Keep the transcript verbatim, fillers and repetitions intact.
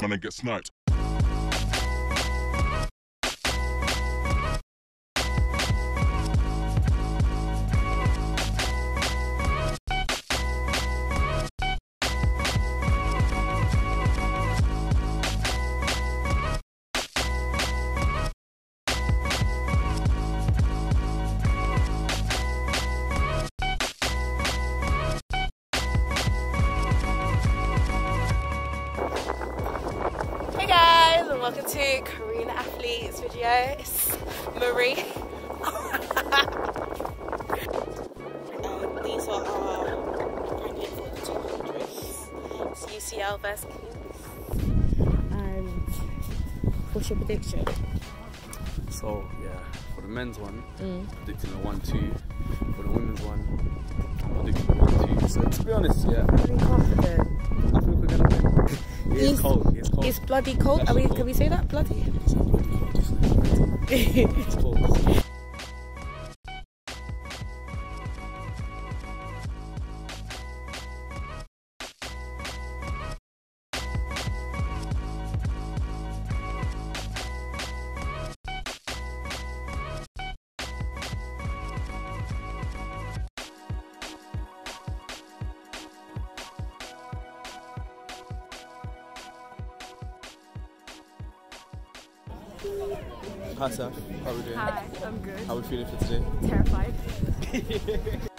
trying to get sniped. Welcome to Korean Athletes video. It's Marie. um, these are our training for the two hundreds. It's U C L Varsity. And what's your prediction? So yeah, for the men's one, mm. predicting a one two. For the women's one, I'm predicting a one two. So to be honest, yeah, I'm really confident. I think we're gonna win. It is It's cold. It's cold. It's bloody cold. Are we? cold. Can we say that? Bloody. It's cold. Hi Saf, how are we doing? Hi, I'm good. How are we feeling for today? Terrified.